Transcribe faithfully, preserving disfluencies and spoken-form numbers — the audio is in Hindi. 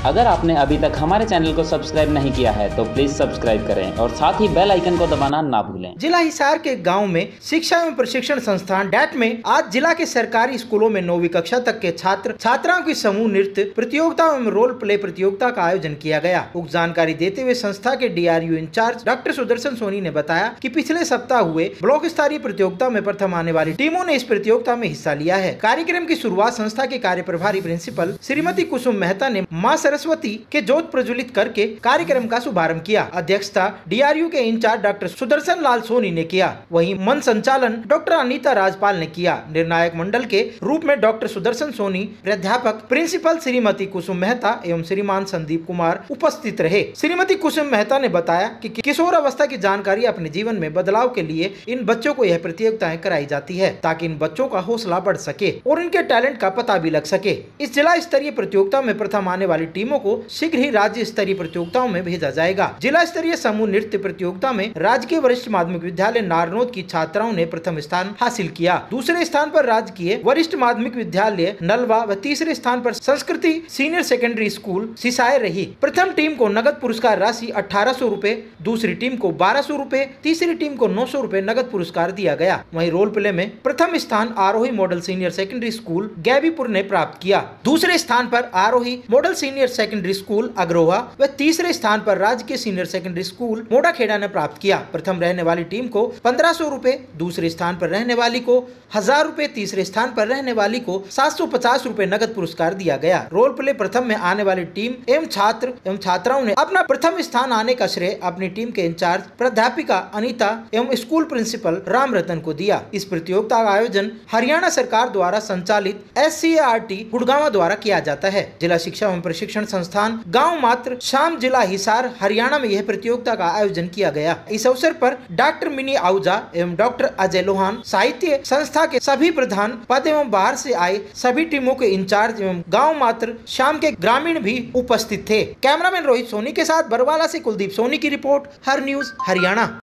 अगर आपने अभी तक हमारे चैनल को सब्सक्राइब नहीं किया है तो प्लीज सब्सक्राइब करें और साथ ही बेल आइकन को दबाना ना भूलें। जिला हिसार के गांव में शिक्षा एवं प्रशिक्षण संस्थान डैट में आज जिला के सरकारी स्कूलों में नौवीं कक्षा तक के छात्र छात्राओं की समूह नृत्य प्रतियोगिता एवं रोल प्ले प्रतियोगिता का आयोजन किया गया। उक्त जानकारी देते हुए संस्था के DRU incharge doctor Sudarshan Soni ने बताया कि पिछले सप्ताह हुए ब्लॉक स्तरीय प्रतियोगिता में प्रथम आने वाली टीमों ने इस प्रतियोगिता में हिस्सा लिया है। कार्यक्रम की शुरुआत संस्था के कार्य प्रभारी प्रिंसिपल श्रीमती कुसुम मेहता ने मां सरस्वती के ज्योत प्रज्वलित करके कार्यक्रम का शुभारंभ किया। अध्यक्षता डीआरयू के इंचार्ज डॉक्टर सुदर्शन लाल सोनी ने किया। वहीं मन संचालन डॉक्टर अनीता राजपाल ने किया। निर्णायक मंडल के रूप में डॉक्टर सुदर्शन सोनी, प्राध्यापक प्रिंसिपल श्रीमती कुसुम मेहता एवं श्रीमान संदीप कुमार उपस्थित रहे। श्रीमती कुसुम मेहता ने बताया कि किशोर अवस्था की जानकारी अपने जीवन में बदलाव के लिए इन बच्चों को यह प्रतियोगिताएं कराई जाती है ताकि इन बच्चों का हौसला बढ़ सके और इनके टैलेंट का पता भी लग सके। इस जिला स्तरीय प्रतियोगिता में प्रथम आने वाली टीमों को शीघ्र ही राज्य स्तरीय प्रतियोगिताओं में भेजा जाएगा। जिला स्तरीय समूह नृत्य प्रतियोगिता में राजकीय वरिष्ठ माध्यमिक विद्यालय नारनौद की छात्राओं ने प्रथम स्थान हासिल किया। दूसरे स्थान पर राजकीय वरिष्ठ माध्यमिक विद्यालय नलवा व तीसरे स्थान पर संस्कृति सीनियर सेकेंडरी स्कूल सिसाए रही। प्रथम टीम को नगद पुरस्कार राशि अठारह सौ रूपए, दूसरी टीम को बारह सौ रूपए, तीसरी टीम को नौ सौ रूपए नगद पुरस्कार दिया गया। वहीं रोल प्ले में प्रथम स्थान Arohi model senior secondary school Gaibipur ने प्राप्त किया। दूसरे स्थान पर Arohi model senior secondary school Agroha व तीसरे स्थान पर राजकीय सीनियर सेकेंडरी स्कूल मोड़ाखेड़ा ने प्राप्त किया। प्रथम रहने वाली टीम को पंद्रह सौ रूपए, दूसरे स्थान पर रहने वाली को हजार रूपए, तीसरे स्थान पर रहने वाली को सात सौ पचास रूपए नगद पुरस्कार दिया गया। रोल प्ले प्रथम में आने वाली टीम एवं छात्र एवं छात्राओं ने अपना प्रथम स्थान आने का श्रेय अपनी टीम के इंचार्ज प्राध्यापिका अनीता एवं स्कूल प्रिंसिपल राम रतन को दिया। इस प्रतियोगिता का आयोजन हरियाणा सरकार द्वारा संचालित S C A R T Gurgaon द्वारा किया जाता है। जिला शिक्षा एवं प्रशिक्षण संस्थान गाँव मात्र शाम जिला हिसार हरियाणा में यह प्रतियोगिता का आयोजन किया गया। इस अवसर पर डॉक्टर मिनी आहूजा एवं डॉक्टर अजय लोहान, साहित्य संस्था के सभी प्रधान पद एवं बाहर से आए सभी टीमों के इंचार्ज एवं गांव मात्र शाम के ग्रामीण भी उपस्थित थे। कैमरामैन रोहित सोनी के साथ बरवाला से कुलदीप सोनी की रिपोर्ट, हर न्यूज हरियाणा।